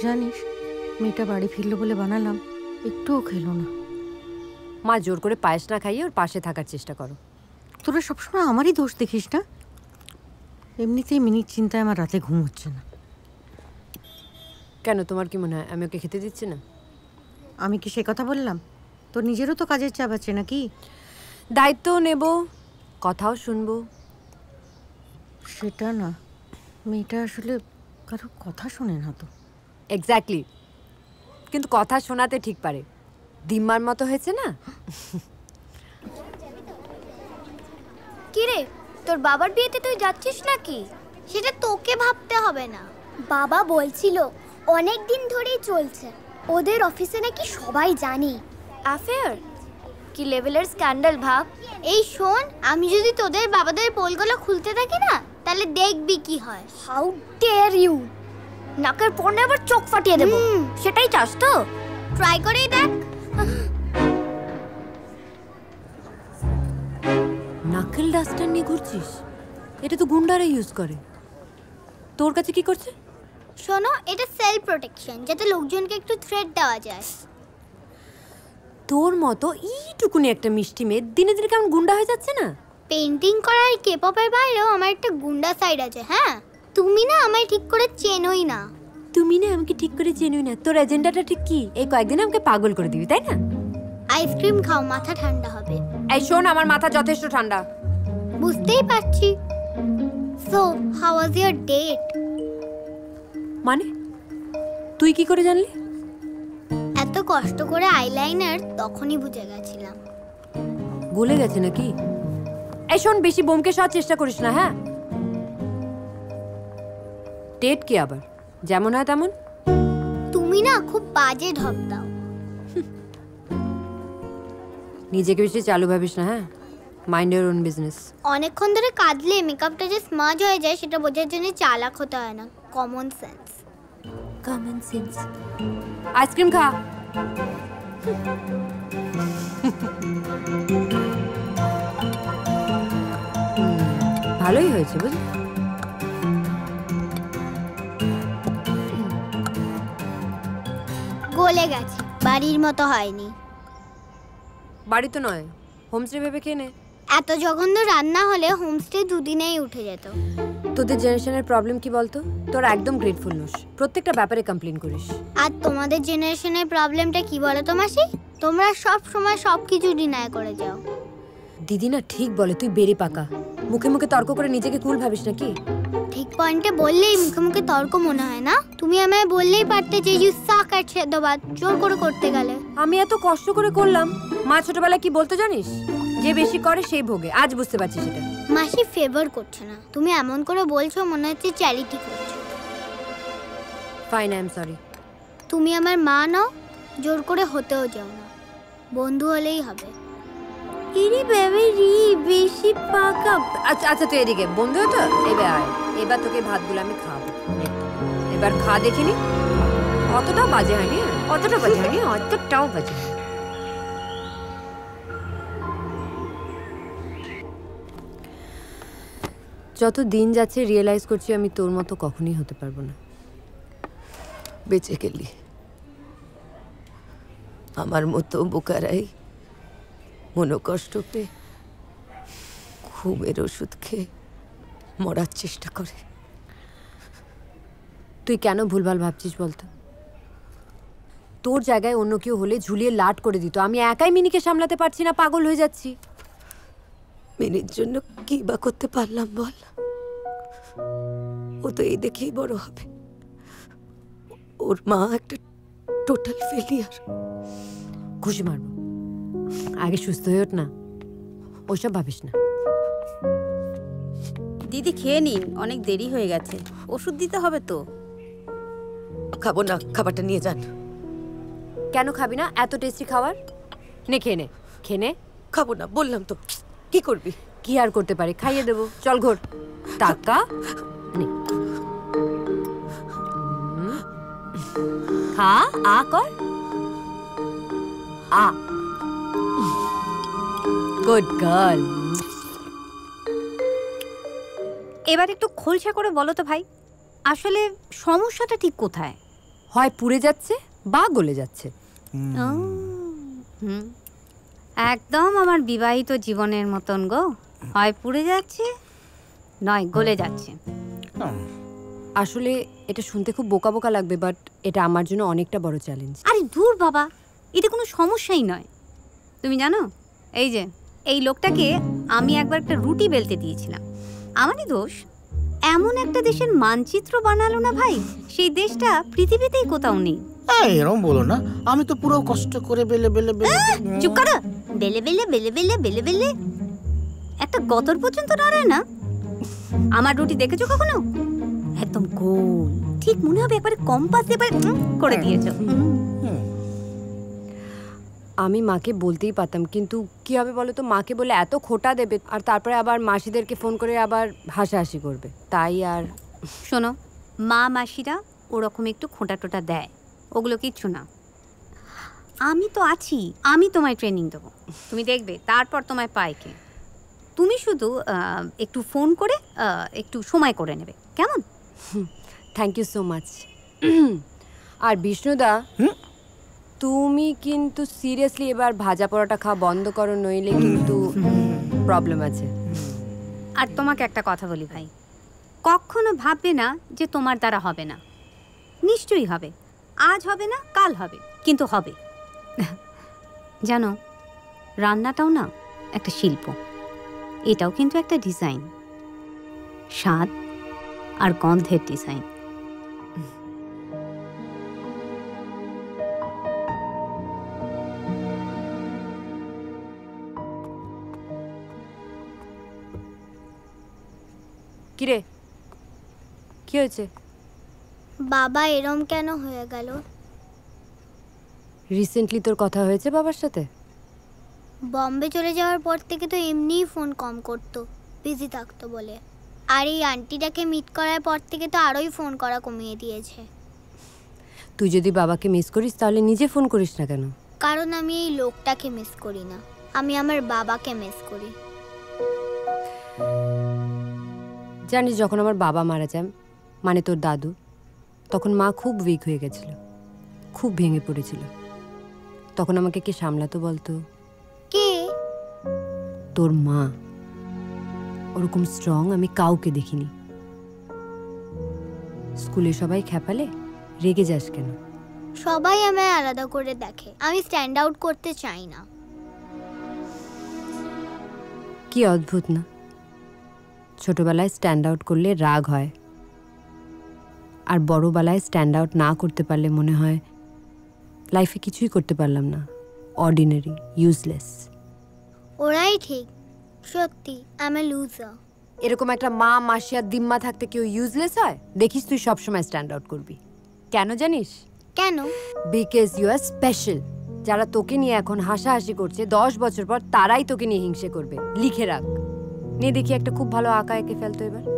জানিস মেয়েটা বাড়ি ফিরলো বলে বানালাম, একটুও খেলো না। মা জোর করে পায়েস না খাইয়ে ওর পাশে থাকার চেষ্টা করো। তোরা সবসময় আমারই দোষ দেখিস না? এমনিতেই মিনিট চিন্তায় আমার রাতে ঘুম হচ্ছে না। কেন, তোমার কি মনে হয় আমি ওকে খেতে দিচ্ছি না? আমি কি সে কথা বললাম? তোর নিজেরও তো কাজের চাপ আছে নাকি? দায়িত্বও নেব, কথাও শুনবো। সেটা না, মেয়েটা আসলে কারো কথা শোনে না তো। এক্স্যাক্টলি, কিন্তু কথা শোনাতে ঠিক পারে। দিম্মার মতো হয়েছে না? কিরে, তোর বাবার বিয়েতে তুই যাচ্ছিস নাকি? সেটা তোকে ভাবতে হবে না। বাবা বলছিল অনেক দিন ধরেই চলছে, ওদের অফিসে নাকি সবাই জানে। অ্যাফেয়ার কি লেভেলের স্ক্যান্ডাল ভাব। এই শোন, আমি যদি তোদের বাবাদের পোলগুলো খুলতে থাকি না, তাহলে দেখবি কি হয়। How dare you! নাকের পর্নে আবার চোখ ফাটিয়ে দেব। সেটাই চাস তো? ট্রাই করেই দেখ। নাকেল ডাস্টার নিয়ে ঘুরছিস? এটা তো গুন্ডারা ইউজ করে। তোর কাছে কি করছে? শোনো, এটা সেলফ প্রোটেকশন, যাতে লোকজনকে একটু থ্রেট দেওয়া যায়। তোর মতো এইটুকুনি একটা মিষ্টি মেয়ে দিনে দিনে কেমন গুন্ডা হয়ে যাচ্ছে না? পেন্টিং করার কেপপের বাইরেও আমার একটা গুন্ডা সাইড আছে। হ্যাঁ, তুমি না আমায় ঠিক করে চেনোই না। তুমি না আমাকে ঠিক করে চেনোই না। তোর এজেন্ডাটা ঠিক কি? এই কয়েকদিন আমাকে পাগল করে দিবি, তাই না? আইসক্রিম খাও, মাথা ঠান্ডা হবে। এই শোন, আমার মাথা যথেষ্ট ঠান্ডা। বুঝতেই পারছি। So how was your date? মানে তুই কি করে জানলি? এত কষ্ট করে আইলাইনার তখনই বুঝে গেছিলাম। গলে গেছে নাকি? এই শোন, বেশি বোমকে সাজার চেষ্টা করিস না, হ্যাঁ? ডেট কি আবার যেমন হয় তেমন? তুমি না খুব বাজে ঢপ দাও। নিজেকে বেশি চালু ভাবিস না, হ্যাঁ? Mind your own business. অনেকক্ষণ ধরে কাঁদলে মেকআপটা যে স্মাজ হয়ে যায় সেটা বোঝার জন্য চালাক হতে হয় না, common sense. Common sense. Ice cream খা। ভালোই হয়েছে বুঝলি। গলে গেছে, বাড়ির মতো হয়নি। বাড়ি তো নয়, হোমস্টে ভেবে খেয়ে নে। এত জঘন্য রান্না হলে হোমস্টে দুদিনেই উঠে যেত। তোদের জেনারেশনের প্রবলেম কি বলতো? তোরা একদম গ্রেটফুল নোস, প্রত্যেকটা ব্যাপারে কমপ্লেন করিস। আর তোমাদের জেনারেশনের প্রবলেমটা কি বলো তো মাসি? তোমরা সব সময় সবকিছু ডিনাই করে যাও। দিদি না ঠিক বলে, তুই বেড়ে পাকা। মুখে মুখে তর্ক করে নিজেকে কুল ভাবিস নাকি? ঠিক পয়েন্টে বললেই মুখে মুখে তর্ক মনে হয় না? তুমি আমায় বললেই পারতে যে ইউ সাক এট সেদ্ধবাদ, জোর করে করতে গেলে। আমি এত কষ্ট করে করলাম। মা ছোটবেলায় কি বলতো জানিস? যে বেশি করে সেই ভোগে। আজ বুঝতে পারছি সেটা। মাসি ফেভার করছে না, তুমি এমন করে বলছো মনে হচ্ছে চ্যারিটি করছো। Fine, I am sorry. তুমি আমার মা নও, জোর করে হতেও যাও না, বন্ধু হলেই হবে। ইরি বেবি রি বেশি পাকা। আচ্ছা আচ্ছা, তুই এদিকে বন্ধু তো। এবার আয়, এবার তোকে ভাতগুলো আমি খাবো। এবার খা দেখিনি। অতটাও বাজে হয়নি, অতটাও বাজে হয়নি, অতটাও বাজে। যত দিন যাচ্ছে রিয়েলাইজ করছি আমি তোর মতো কখনোই হতে পারবো না। বেঁচে গেলি। আমার মতো বোকারাই মনোকষ্ট পেয়ে ঘুমের ওষুধ খেয়ে মরার চেষ্টা করে। তুই কেন ভুলভাল ভাবছিস বলতো? তোর জায়গায় অন্য কেউ হলে ঝুলিয়ে লাট করে দিত। আমি একাই মিনিকে সামলাতে পারছি না, পাগল হয়ে যাচ্ছি। মিনির জন্য কি বা করতে পারলাম বল? ও তো এই দেখেই বড় হবে। ওর মা একটা টোটাল ফেলিয়ার। খুশি মারবো, আগে সুস্থ হয়ে ওঠ না, ওইসব ভাবিস না। দিদি খেয়ে নিন, অনেক দেরি হয়ে গেছে, ওষুধ দিতে হবে তো। খাবো না, খাবারটা নিয়ে যান। কেন খাবি না? এত টেস্টি খাবার। নে খেয়ে নে, খেয়ে নে। খাবো না বললাম তো। কি করবি? কি আর করতে পারি, খাইয়ে দেবো। চল ঘোর। টাকা নে, খা। আ কর, আ। Good girl. এবার একটু খোলসা করে বলো তো ভাই, আসলে সমস্যাটা ঠিক কোথায়? হয় পুড়ে যাচ্ছে বা গলে যাচ্ছে। একদম আমার বিবাহিত জীবনের মতন গো, হয় পুড়ে যাচ্ছে নয় গলে যাচ্ছে। আসলে এটা শুনতে খুব বোকা বোকা লাগবে, বাট এটা আমার জন্য অনেকটা বড় চ্যালেঞ্জ। আরে দূর বাবা, এটা কোনো সমস্যাই নয়। তুমি জানো, এই যে এই লোকটাকে আমি একবার একটা রুটি বেলতে দিয়েছিলাম, আমারই দোষ। এমন একটা দেশের মানচিত্র বানালো না ভাই, সেই দেশটা পৃথিবীতেই কোথাও নেই। এরকম বলো না, আমি তো পুরো কষ্ট করে বেলে বেলে বেলে চুপ করো। বেলে বেলে বেলে বেলে বেলে বেলে একটা গতর পর্যন্ত নাড়ায় না। আমার রুটি দেখেছো কখনো? একদম গোল, ঠিক মনে হবে একবারে কম্পাস দিয়ে করে দিয়েছো। আমি মাকে বলতেই পারতাম, কিন্তু কি হবে বলো তো, মাকে বলে এত খোটা দেবে আর তারপরে আবার মাসিদেরকে ফোন করে আবার হাসাহাসি করবে, তাই আর। শোনো, মা মাসিরা ওরকম একটু খোঁটা টোটা দেয়, ওগুলো কিচ্ছু না। আমি তো আছি, আমি তোমায় ট্রেনিং দেবো, তুমি দেখবে তারপর তোমায় পাইকে। তুমি শুধু একটু ফোন করে একটু সময় করে নেবে, কেমন? Thank you so much. আর বিষ্ণুদা, তুমি কিন্তু সিরিয়াসলি এবার ভাজা পরোটা খাওয়া বন্ধ করো, নইলে কিন্তু প্রবলেম আছে। আর তোমাকে একটা কথা বলি ভাই, কখনো ভাববে না যে তোমার দ্বারা হবে না। নিশ্চয়ই হবে, আজ হবে না কাল হবে, কিন্তু হবে। জানো, রান্নাটাও না একটা শিল্প, এটাও কিন্তু একটা ডিজাইন, স্বাদ আর গন্ধের ডিজাইন। কিরে, কি হয়েছে? বাবা এরম কেন হয়ে গেল? রিসেন্টলি তোর কথা হয়েছে বাবার সাথে? বম্বে চলে যাওয়ার পর থেকে তো এমনিই ফোন কম করতো, বিজি থাকতো বলে। আর এই আন্টিটাকে মিট করার পর থেকে তো আরোই ফোন করা কমিয়ে দিয়েছে। তুই যদি বাবাকে মিস করিস তাহলে নিজে ফোন করিস না কেন? কারণ আমি এই লোকটাকে মিস করি না, আমি আমার বাবাকে মিস করি। জানিস, যখন আমার বাবা মারা যায়, মানে তোর দাদু, তখন মা খুব উইক হয়ে গেছিল, খুব ভেঙে পড়েছিল। তখন আমাকে কে সামলাতো বলতো? কে? তোর মা। ওরকম স্ট্রং আমি কাউকে দেখিনি। স্কুলে সবাই খেপালে, রেগে যাস কেন? সবাই আমায় আলাদা করে দেখে, আমি স্ট্যান্ড আউট করতে চাই না। কি অদ্ভুত না, ছোটবেলায় স্ট্যান্ড আউট করলে রাগ হয়, আর বড়বেলায় স্ট্যান্ড আউট না করতে পারলে মনে হয় লাইফে কিছুই করতে পারলাম না, অর্ডিনারি, ইউজলেস। ওরাই ঠিক, সত্যি আমি লুজার। এরকম একটা মা, মাসি আর দিম্মা থাকতে কেউ ইউজলেস হয়? দেখিস, তুই সবসময় স্ট্যান্ড আউট করবি। কেন জানিস? কেন? Because you are special. যারা তোকে নিয়ে এখন হাসাহাসি করছে, 10 বছর পর তারাই তোকে নিয়ে হিংসে করবে। লিখে রাখ। নিয়ে দেখি একটা খুব ভালো আঁকা এঁকে ফেলতো এবার।